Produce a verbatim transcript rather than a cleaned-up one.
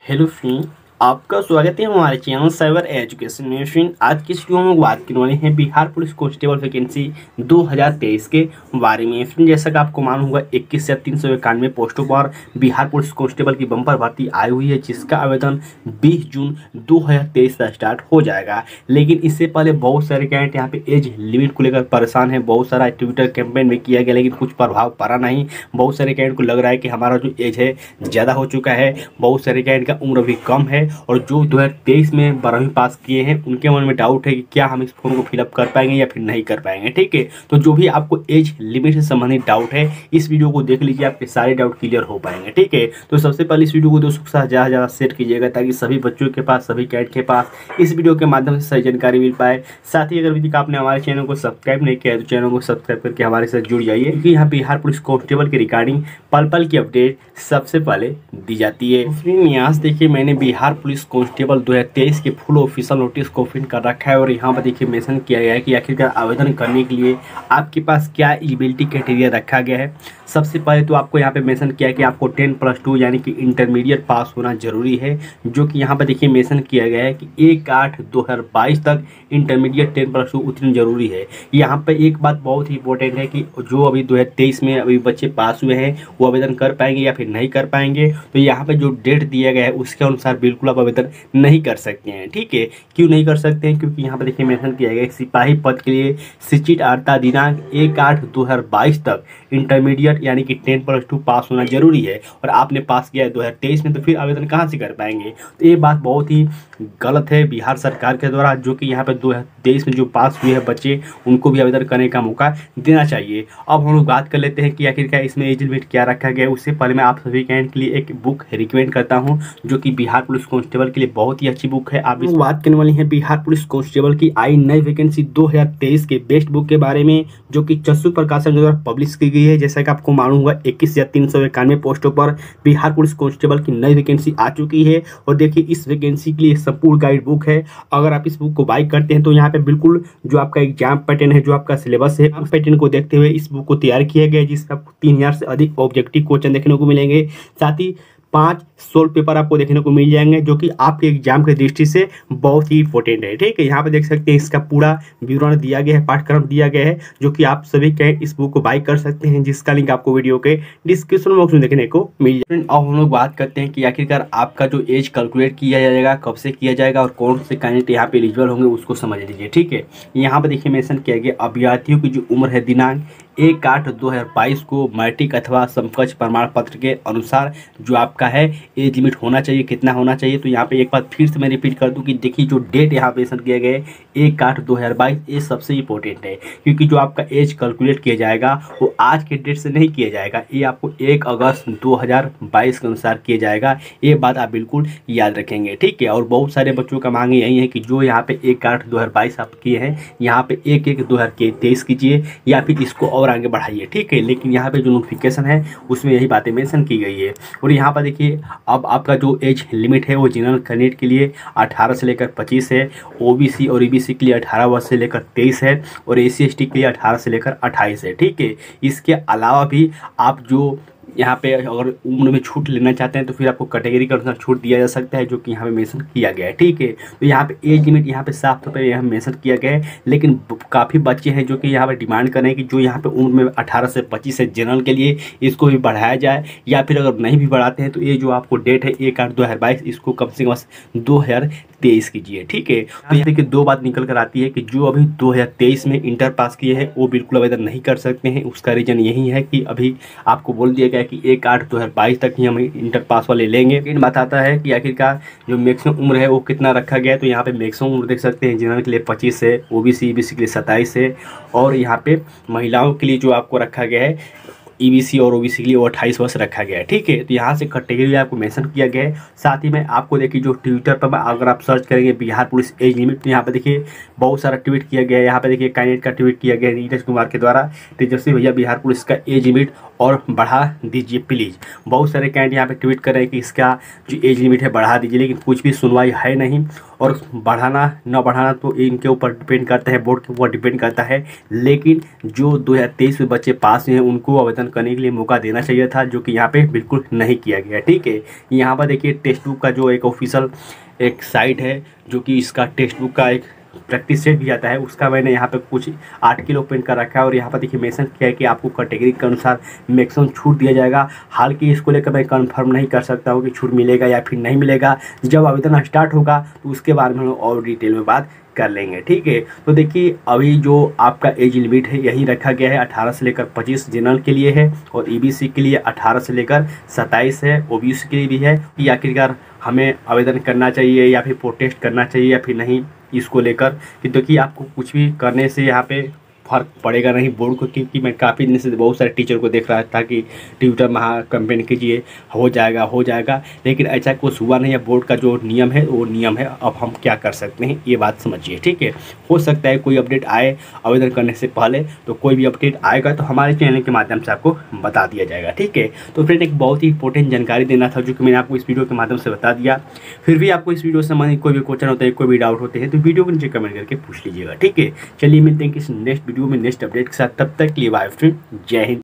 Hello friend, आपका स्वागत है हमारे चैनल साइबर एजुकेशन में। फ्रेंड, आज की इस वीडियो में बात करने वाले हैं बिहार पुलिस कांस्टेबल वैकेंसी दो हज़ार तेईस के बारे में। फ्रेंड, जैसा कि आपको मालूम होगा इक्कीस या तीन सौ इक्यानवे पोस्टों पर बिहार पुलिस कांस्टेबल की बम्पर भर्ती आई हुई है, जिसका आवेदन बीस जून दो हज़ार तेईस से स्टार्ट हो जाएगा। लेकिन इससे पहले बहुत सारे कैंडिडेट यहाँ पे एज लिमिट को लेकर परेशान है। बहुत सारा ट्विटर कैंपेन भी किया गया, लेकिन कुछ प्रभाव पड़ा नहीं। बहुत सारे कैंडिडेट को लग रहा है कि हमारा जो एज है ज़्यादा हो चुका है। बहुत सारे कैंडिडेट का उम्र भी कम है और जो दो हज़ार तेईस में बारहवीं पास किए हैं उनके मन में डाउट है कि क्या हम इस फॉर्म को फिलअप कर पाएंगे या फिर नहीं कर पाएंगे। ठीक है, तो जो भी आपको एज लिमिट से संबंधित डाउट है इस वीडियो को देख लीजिए, आपके सारे डाउट क्लियर हो पाएंगे। ठीक है, तो सबसे पहले इस वीडियो को दोस्तों के साथ ज़्यादा ज़्यादा शेयर कीजिएगा ताकि सभी बच्चों के पास, सभी कैडेट के पास इस वीडियो के माध्यम से सही जानकारी मिल पाए। साथ ही अगर अभी तक आपने हमारे चैनल को सब्सक्राइब नहीं किया है तो चैनल को सब्सक्राइब करके हमारे साथ जुड़ जाइए, क्योंकि यहाँ बिहार पुलिस कांस्टेबल के रिगार्डिंग पल पल की अपडेट सबसे पहले दी जाती है। यहाँ से देखिए, मैंने बिहार पुलिस कांस्टेबल दो हज़ार तेईस के फुल ऑफिशियल नोटिस को प्रिंट कर रखा है और यहाँ पर देखिए मेंशन किया गया है कि आखिरकार आवेदन करने के लिए आपके पास क्या एलिजिबिलिटी क्राइटेरिया रखा गया है। सबसे पहले तो आपको यहाँ पे मेंशन किया है कि आपको टेन प्लस टू यानी कि इंटरमीडिएट पास होना जरूरी है, जो कि यहाँ पर देखिए मेंशन किया गया है कि एक आठ दो हज़ार बाईस तक इंटरमीडिएट टेन प्लस टू उतनी जरूरी है। यहाँ पे एक बात बहुत ही इंपॉर्टेंट है कि जो अभी दो हज़ार तेईस में अभी बच्चे पास हुए हैं वो आवेदन कर पाएंगे या फिर नहीं कर पाएंगे। तो यहाँ पे जो डेट दिया गया है उसके अनुसार बिल्कुल आप आवेदन नहीं कर सकते हैं। ठीक है, क्यों नहीं कर सकते हैं? क्योंकि यहाँ पे देखिए मेंशन किया गया है सिपाही पद के लिए शिक्षित अर्ता दिनांक एक आठ दो हज़ार बाईस तक इंटरमीडिएट यानी कि टेन प्लस टू पास होना जरूरी है और आपने पास किया है दो हज़ार तेईस में, तो फिर आवेदन कहाँ से कर पाएंगे? तो ये बात बहुत ही गलत है बिहार सरकार के द्वारा, जो कि यहाँ पे दो हज़ार तेईस में जो पास हुए हैं बच्चे उनको भी आवेदन करने का मौका देना चाहिए। अब हम लोग बात कर लेते हैं कि आखिरकार इसमें एज लिमिट क्या रखा गया है। उससे पहले मैं आप सभी कैंडिडेट के लिए एक बुक रिकमेंड करता हूँ, जो कि बिहार पुलिस कांस्टेबल के लिए बहुत ही अच्छी बुक है। आप इस बात करने वाली है बिहार पुलिस कांस्टेबल की आई नई वैकेंसी दो हज़ार तेईस के बेस्ट बुक के बारे में, जो कि चस्सू प्रकाशन द्वारा पब्लिश की गई है। जैसा कि आपको मालूम होगा इक्कीस या तीन सौ इक्यानवे पोस्टों पर बिहार पुलिस कांस्टेबल की नई वैकेंसी आ चुकी है और देखिए इस वैकेंसी के लिए संपूर्ण गाइड बुक है। अगर आप इस बुक को बाई करते हैं तो यहाँ पे बिल्कुल जो आपका एग्जाम पैटर्न है, जो आपका सिलेबस है, उस पैटर्न को देखते हुए इस बुक को तैयार किया गया है, जिसमें आपको तीन हजार से अधिक ऑब्जेक्टिव क्वेश्चन देखने को मिलेंगे। साथ ही पांच सोल्व पेपर आपको देखने को मिल जाएंगे, जो कि आपके एग्जाम की दृष्टि से बहुत ही इंपॉर्टेंट है। ठीक है, यहाँ पे देख सकते हैं इसका पूरा विवरण दिया गया है, पाठ्यक्रम दिया गया है, जो कि आप सभी के इस बुक को बाई कर सकते हैं, जिसका लिंक आपको वीडियो के डिस्क्रिप्शन बॉक्स में देखने को मिल जाएगा। अब हम लोग बात करते हैं कि आखिरकार आपका जो एज कैलकुलेट किया जाएगा, कब से किया जाएगा और कौन से कैंडिडेट यहाँ पे एलिजिबल होंगे उसको समझ लीजिए। ठीक है, यहाँ पे देखिए मेंशन किया गया अभ्यर्थियों की जो उम्र है दिनांक एक आठ दो हज़ार बाईस को मैट्रिक अथवा समकक्ष प्रमाण पत्र के अनुसार जो आपका है एज लिमिट होना चाहिए। कितना होना चाहिए? तो यहाँ पे एक बार फिर से मैं रिपीट कर दूं कि देखिए जो डेट यहाँ पे मेंशन किया गया है एक आठ दो हज़ार बाईस, ये सबसे इंपॉर्टेंट है, क्योंकि जो आपका एज कैलकुलेट किया जाएगा वो आज के डेट से नहीं किया जाएगा, ये आपको एक अगस्त दो हज़ार बाईस के अनुसार किया जाएगा। ये बात आप बिल्कुल याद रखेंगे। ठीक है, और बहुत सारे बच्चों का मांग यही है कि जो यहाँ पे एक आठ दो हज़ार बाईस आप किए हैं यहाँ पे एक एक दो हज़ार तेईस कीजिए या फिर इसको और आगे बढ़ाइए। ठीक है, लेकिन यहाँ पे जो नोटिफिकेशन है उसमें यही बातें मेंशन की गई है। और यहाँ पर देखिए अब आपका जो एज लिमिट है वो जनरल कैंडिडेट के लिए अठारह से लेकर पच्चीस है, ओबीसी और ईबीसी के लिए अठारह वर्ष से लेकर तेईस है और एसी एसटी के लिए अठारह से लेकर अट्ठाईस है। ठीक है, इसके अलावा भी आप जो यहाँ पे अगर उम्र में छूट लेना चाहते हैं तो फिर आपको कैटेगरी के अनुसार छूट दिया जा सकता है, जो कि यहाँ पे मेंशन किया गया है। ठीक है, तो यहाँ पे एज लिमिट यहाँ पे साफ तौर पे यहाँ मेंशन किया गया है, लेकिन काफ़ी बच्चे हैं जो कि यहाँ पे डिमांड कर रहे हैं कि जो यहाँ पे उम्र में अठारह से पच्चीस है जनरल के लिए, इसको भी बढ़ाया जाए, या फिर अगर नहीं भी बढ़ाते हैं तो ये जो आपको डेट है एक आठ दो हज़ार बाईस इसको कम से कम दो हज़ार तेईस कीजिए। ठीक है, तो यहाँ देखिए दो बात निकल कर आती है कि जो अभी दो हज़ार तेईस में इंटर पास किए हैं वो बिल्कुल आवेदन नहीं कर सकते हैं। उसका रीजन यही है कि अभी आपको बोल दिया गया है कि एक आठ दो हज़ार बाईस तक ही हम इंटर पास वाले लेंगे। लेकिन बात आता है कि आखिरकार जो मैक्सिमम उम्र है वो कितना रखा गया है। तो यहाँ पे मैक्सिमम उम्र देख सकते हैं जनरल के लिए पच्चीस है, ओबीसी ईबीसी के लिए सत्ताईस है और यहाँ पे महिलाओं के लिए जो आपको रखा गया है ईबीसी और ओबीसी के लिए वो अट्ठाईस वर्ष रखा गया है। ठीक है, तो यहाँ से कैटेगरी आपको मेंशन किया गया है। साथ ही में आपको देखिए जो ट्विटर पर अगर आप सर्च करेंगे बिहार पुलिस एज लिमिट, तो यहाँ पे देखिए बहुत सारा ट्वीट किया गया है। यहाँ पे देखिए कैंडिडेट का ट्वीट किया गया है नीरज कुमार के द्वारा, तेजस्वी भैया बिहार पुलिस का एज लिमिट और बढ़ा दीजिए प्लीज़। बहुत सारे कैंडिडेट यहाँ पे ट्वीट कर रहे हैं कि इसका जो एज लिमिट है बढ़ा दीजिए, लेकिन कुछ भी सुनवाई है नहीं। और बढ़ाना न बढ़ाना तो इनके ऊपर डिपेंड करता है, बोर्ड के ऊपर डिपेंड करता है। लेकिन जो दो हज़ार तेईस में बच्चे पास हुए हैं उनको आवेदन आवेदन करने के लिए मौका देना चाहिए था, जो कि यहाँ पे बिल्कुल नहीं किया गया। ठीक है, यहाँ पर देखिए टेक्स्ट बुक का जो एक ऑफिशियल एक साइट है, जो कि इसका टेक्स्ट बुक का एक प्रैक्टिस सेट भी आता है, उसका मैंने यहाँ पे कुछ आर्टिकल ओपन कर रखा है और यहाँ पर देखिए मेंशन किया है कि आपको कैटेगरी के अनुसार मैक्सिमम छूट दिया जाएगा। हालांकि इसको लेकर मैं कंफर्म नहीं कर सकता हूँ कि छूट मिलेगा या फिर नहीं मिलेगा। जब आवेदन स्टार्ट होगा तो उसके बारे में हम और डिटेल में बात कर लेंगे। ठीक है, तो देखिए अभी जो आपका एज लिमिट है यही रखा गया है, अठारह से लेकर पच्चीस जनरल के लिए है और ईबीसी के लिए अठारह से लेकर सत्ताईस है, ओबीसी के लिए भी है कि आखिरकार हमें आवेदन करना चाहिए या फिर प्रोटेस्ट करना चाहिए या फिर नहीं, इसको लेकर कि क्योंकि आपको कुछ भी करने से यहाँ पे फ़र्क पड़ेगा नहीं बोर्ड को, क्योंकि मैं काफ़ी दिन से बहुत सारे टीचर को देख रहा था कि ट्विटर में हाँ कंपेन कीजिए, हो जाएगा हो जाएगा, लेकिन ऐसा कुछ हुआ नहीं है। बोर्ड का जो नियम है वो नियम है, अब हम क्या कर सकते हैं ये बात समझिए। ठीक है, हो सकता है कोई अपडेट आए आवेदन करने से पहले, तो कोई भी अपडेट आएगा तो हमारे चैनल के माध्यम से आपको बता दिया जाएगा। ठीक है, तो फ्रेंड एक बहुत ही इंपॉर्टेंट जानकारी देना था जो कि मैंने आपको इस वीडियो के माध्यम से बता दिया। फिर भी आपको इस वीडियो से संबंधित कोई भी क्वेश्चन होता है, कोई भी डाउट होते हैं तो वीडियो को नीचे कमेंट करके पूछ लीजिएगा। ठीक है, चलिए मिलते हैं किसी नेक्स्ट वीडियो में नेक्स्ट अपडेट के साथ, तब तक के लिए बाय फ्रेंड, जय हिंद।